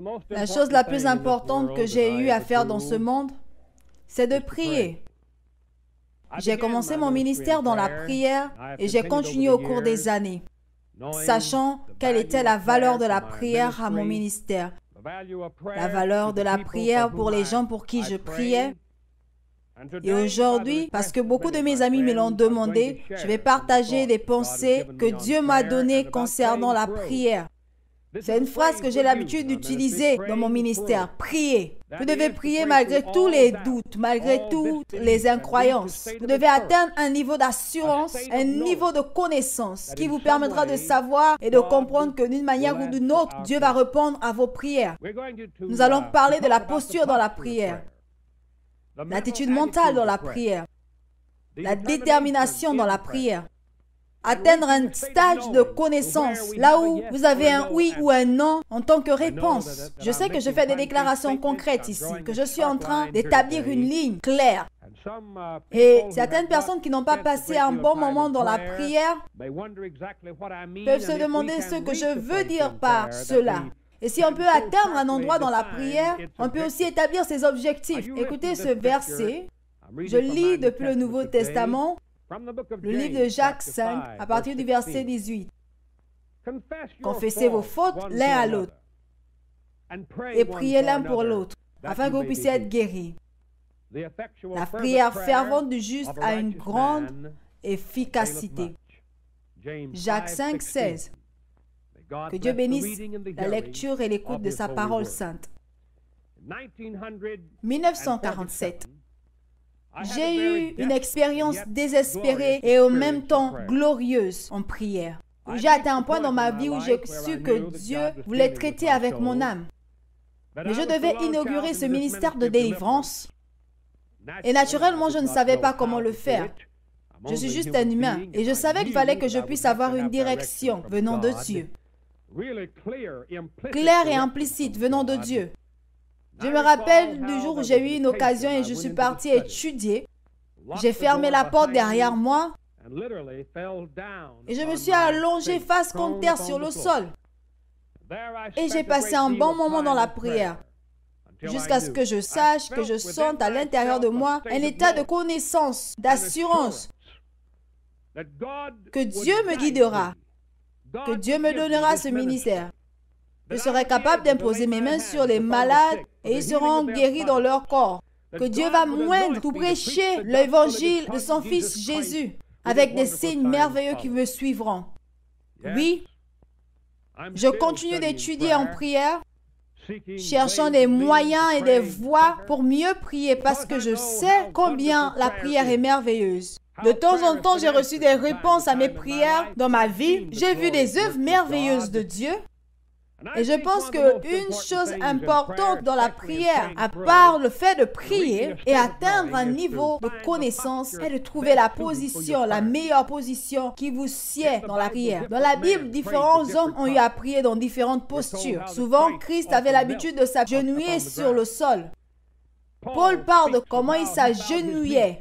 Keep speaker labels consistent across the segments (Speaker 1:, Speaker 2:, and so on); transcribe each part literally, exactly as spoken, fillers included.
Speaker 1: La chose la plus importante que j'ai eu à faire dans ce monde, c'est de prier. J'ai commencé mon ministère dans la prière et j'ai continué au cours des années, sachant quelle était la valeur de la prière à mon ministère. La valeur de la prière pour les gens pour qui je priais. Et aujourd'hui, parce que beaucoup de mes amis me l'ont demandé, je vais partager des pensées que Dieu m'a données concernant la prière. C'est une phrase que j'ai l'habitude d'utiliser dans mon ministère. Priez. Vous devez prier malgré tous les doutes, malgré toutes les incroyances. Vous devez atteindre un niveau d'assurance, un niveau de connaissance qui vous permettra de savoir et de comprendre que d'une manière ou d'une autre, Dieu va répondre à vos prières. Nous allons parler de la posture dans la prière, l'attitude mentale dans la prière, la détermination dans la prière. Atteindre un stade de connaissance, là où vous avez un oui ou un non en tant que réponse. Je sais que je fais des déclarations concrètes ici, que je suis en train d'établir une ligne claire. Et certaines personnes qui n'ont pas passé un bon moment dans la prière peuvent se demander ce que je veux dire par cela. Et si on peut atteindre un endroit dans la prière, on peut aussi établir ses objectifs. Écoutez ce verset, je lis depuis le Nouveau Testament, le livre de Jacques cinq, à partir du verset dix-huit. Confessez vos fautes l'un à l'autre et priez l'un pour l'autre, afin que vous puissiez être guéris. La prière fervente du juste a une grande efficacité. Jacques cinq, seize. Que Dieu bénisse la lecture et l'écoute de sa parole sainte. mille neuf cent quarante-sept. J'ai eu une expérience désespérée et en même temps glorieuse en prière. J'ai atteint un point dans ma vie où j'ai su que Dieu voulait traiter avec mon âme. Mais je devais inaugurer ce ministère de délivrance. Et naturellement, je ne savais pas comment le faire. Je suis juste un humain et je savais qu'il fallait que je puisse avoir une direction venant de Dieu. Claire et implicite venant de Dieu. Je me rappelle du jour où j'ai eu une occasion et je suis parti étudier. J'ai fermé la porte derrière moi et je me suis allongé face contre terre sur le sol. Et j'ai passé un bon moment dans la prière, jusqu'à ce que je sache, que je sente à l'intérieur de moi un état de connaissance, d'assurance, que Dieu me guidera, que Dieu me donnera ce ministère. Je serai capable d'imposer mes mains sur les malades et ils seront guéris dans leur corps. Que Dieu va moindre pour prêcher l'évangile de son Fils Jésus avec des signes merveilleux qui me suivront. Oui, je continue d'étudier en prière, cherchant des moyens et des voies pour mieux prier parce que je sais combien la prière est merveilleuse. De temps en temps, j'ai reçu des réponses à mes prières dans ma vie. J'ai vu des œuvres merveilleuses de Dieu. Et je pense qu'une chose importante dans la prière, à part le fait de prier et atteindre un niveau de connaissance, est de trouver la position, la meilleure position qui vous sied dans la prière. Dans la Bible, différents hommes ont eu à prier dans différentes postures. Souvent, Christ avait l'habitude de s'agenouiller sur le sol. Paul parle de comment il s'agenouillait.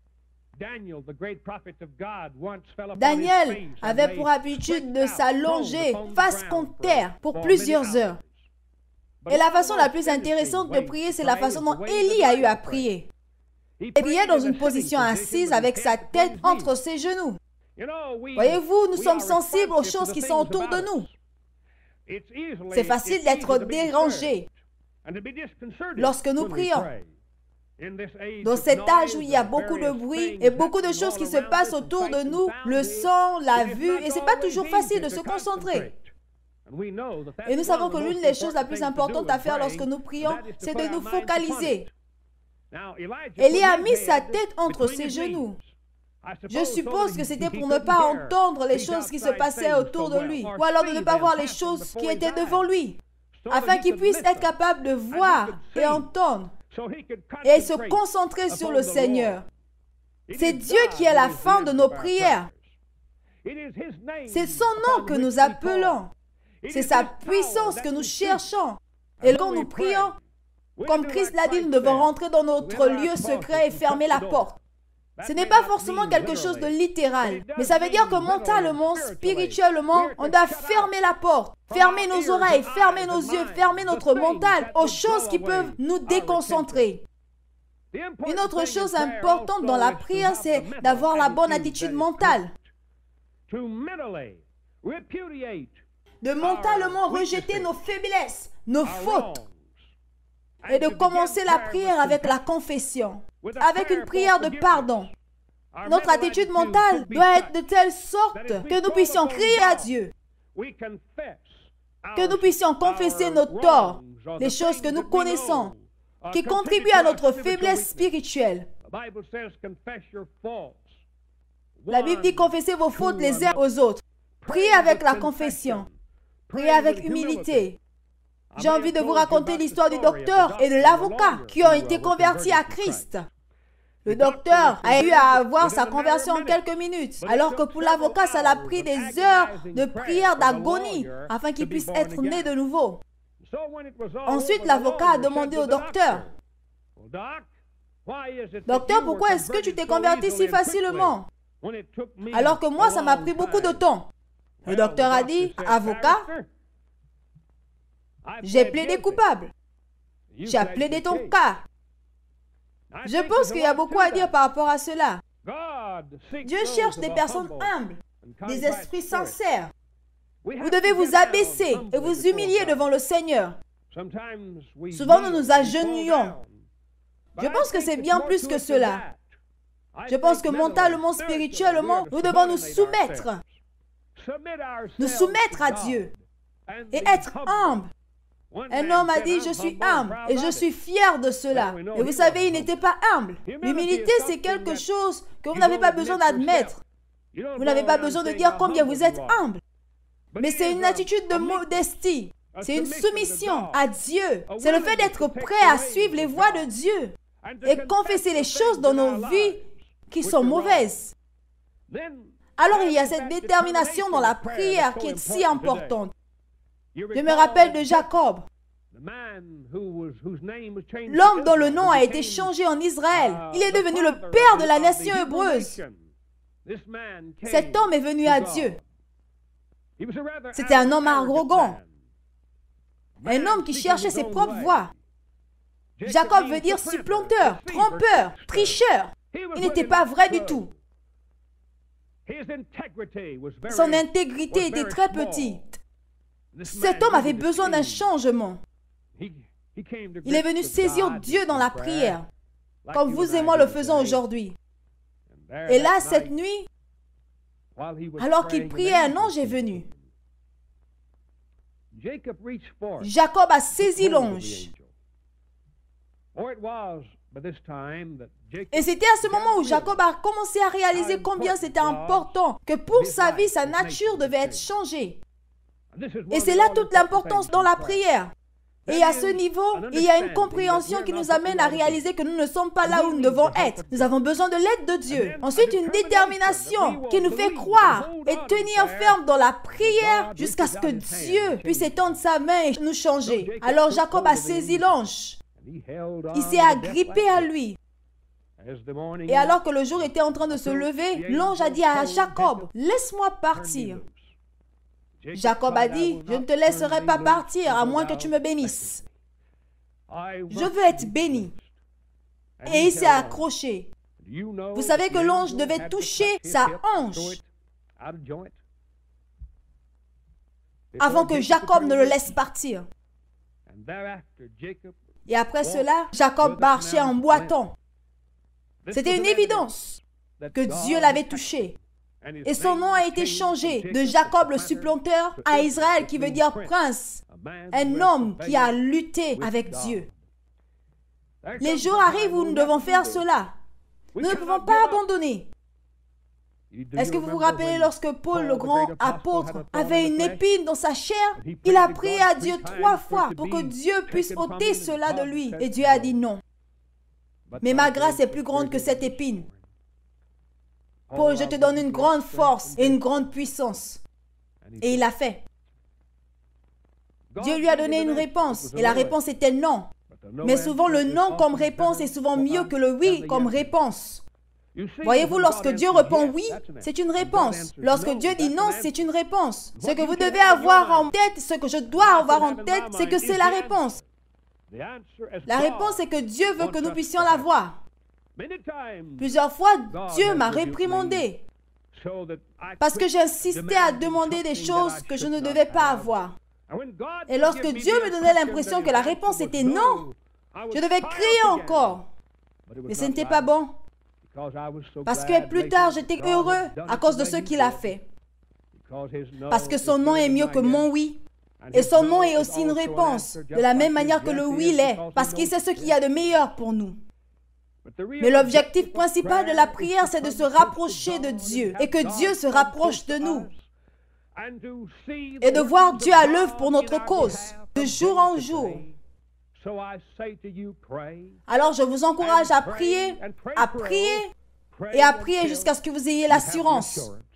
Speaker 1: Daniel avait pour habitude de s'allonger face contre terre pour plusieurs heures. Et la façon la plus intéressante de prier, c'est la façon dont Élie a eu à prier. Il priait dans une position assise avec sa tête entre ses genoux. Voyez-vous, nous sommes sensibles aux choses qui sont autour de nous. C'est facile d'être dérangé lorsque nous prions. Dans cet âge où il y a beaucoup de bruit et beaucoup de choses qui se passent autour de nous, le son, la vue, et ce n'est pas toujours facile de se concentrer. Et nous savons que l'une des choses la plus importantes à faire lorsque nous prions, c'est de nous focaliser. Élie a mis sa tête entre ses genoux. Je suppose que c'était pour ne pas entendre les choses qui se passaient autour de lui, ou alors de ne pas voir les choses qui étaient devant lui, afin qu'il puisse être capable de voir et entendre et se concentrer sur le Seigneur. C'est Dieu qui est la fin de nos prières. C'est son nom que nous appelons. C'est sa puissance que nous cherchons. Et quand nous prions, comme Christ l'a dit, nous devons rentrer dans notre lieu secret et fermer la porte. Ce n'est pas forcément quelque chose de littéral, mais ça veut dire que mentalement, spirituellement, on doit fermer la porte, fermer nos oreilles, fermer nos yeux, fermer notre mental aux choses qui peuvent nous déconcentrer. Une autre chose importante dans la prière, c'est d'avoir la bonne attitude mentale. De mentalement rejeter nos faiblesses, nos fautes, et de commencer la prière avec la confession, avec une prière de pardon. Notre attitude mentale doit être de telle sorte que nous puissions crier à Dieu, que nous puissions confesser nos torts, les choses que nous connaissons, qui contribuent à notre faiblesse spirituelle. La Bible dit confessez vos fautes les uns aux autres. Priez avec la confession. Priez avec humilité. J'ai envie de vous raconter l'histoire du docteur et de l'avocat qui ont été convertis à Christ. Le docteur a eu à avoir sa conversion en quelques minutes, alors que pour l'avocat, ça l'a pris des heures de prière d'agonie afin qu'il puisse être né de nouveau. Ensuite, l'avocat a demandé au docteur, « Docteur, pourquoi est-ce que tu t'es converti si facilement? Alors que moi, ça m'a pris beaucoup de temps. » Le docteur a dit, « Avocat, j'ai plaidé coupable. J'ai plaidé ton cas. » Je pense qu'il y a beaucoup à dire par rapport à cela. Dieu cherche des personnes humbles, des esprits sincères. Vous devez vous abaisser et vous humilier devant le Seigneur. Souvent, nous nous agenouillons. Je pense que c'est bien plus que cela. Je pense que mentalement, spirituellement, nous devons nous soumettre. Nous soumettre à Dieu et être humbles. Un homme a dit, je suis humble et je suis fier de cela. Et vous savez, il n'était pas humble. L'humilité, c'est quelque chose que vous n'avez pas besoin d'admettre. Vous n'avez pas besoin de dire combien vous êtes humble. Mais c'est une attitude de modestie. C'est une soumission à Dieu. C'est le fait d'être prêt à suivre les voies de Dieu et confesser les choses dans nos vies qui sont mauvaises. Alors il y a cette détermination dans la prière qui est si importante. Je me rappelle de Jacob, l'homme dont le nom a été changé en Israël. Il est devenu le père de la nation hébreuse. Cet homme est venu à Dieu. C'était un homme arrogant, un homme qui cherchait ses propres voies. Jacob veut dire supplanteur, trompeur, tricheur. Il n'était pas vrai du tout. Son intégrité était très petite. Cet homme avait besoin d'un changement. Il est venu saisir Dieu dans la prière, comme vous et moi le faisons aujourd'hui. Et là, cette nuit, alors qu'il priait, un ange est venu. Jacob a saisi l'ange. Et c'était à ce moment où Jacob a commencé à réaliser combien c'était important, que pour sa vie, sa nature devait être changée. Et c'est là toute l'importance dans la prière. Et à ce niveau, il y a une compréhension qui nous amène à réaliser que nous ne sommes pas là où nous devons être. Nous avons besoin de l'aide de Dieu. Ensuite, une détermination qui nous fait croire et tenir ferme dans la prière jusqu'à ce que Dieu puisse étendre sa main et nous changer. Alors Jacob a saisi l'ange. Il s'est agrippé à lui. Et alors que le jour était en train de se lever, l'ange a dit à Jacob, « Laisse-moi partir. » Jacob a dit, « Je ne te laisserai pas partir à moins que tu me bénisses. Je veux être béni. » Et il s'est accroché. Vous savez que l'ange devait toucher sa hanche avant que Jacob ne le laisse partir. Et après cela, Jacob marchait en boitant. C'était une évidence que Dieu l'avait touché. Et son nom a été changé de Jacob le supplanteur à Israël qui veut dire prince, un homme qui a lutté avec Dieu. Les jours arrivent où nous devons faire cela. Nous ne pouvons pas abandonner. Est-ce que vous vous rappelez lorsque Paul, le grand apôtre, avait une épine dans sa chair? Il a prié à Dieu trois fois pour que Dieu puisse ôter cela de lui. Et Dieu a dit non. Mais ma grâce est plus grande que cette épine. Paul, je te donne une grande force et une grande puissance. Et il l'a fait. Dieu lui a donné une réponse. Et la réponse était non. Mais souvent, le non comme réponse est souvent mieux que le oui comme réponse. Voyez-vous, lorsque Dieu répond oui, c'est une réponse. Lorsque Dieu dit non, c'est une réponse. Ce que vous devez avoir en tête, ce que je dois avoir en tête, c'est que c'est la réponse. La réponse est que Dieu veut que nous puissions l'avoir. Plusieurs fois, Dieu m'a réprimandé parce que j'insistais à demander des choses que je ne devais pas avoir. Et lorsque Dieu me donnait l'impression que la réponse était non, je devais crier encore. Mais ce n'était pas bon. Parce que plus tard, j'étais heureux à cause de ce qu'il a fait. Parce que son nom est mieux que mon oui. Et son nom est aussi une réponse, de la même manière que le oui l'est, parce qu'il sait ce qu'il y a de meilleur pour nous. Mais l'objectif principal de la prière, c'est de se rapprocher de Dieu et que Dieu se rapproche de nous. Et de voir Dieu à l'œuvre pour notre cause, de jour en jour. Alors je vous encourage à prier, à prier et à prier jusqu'à ce que vous ayez l'assurance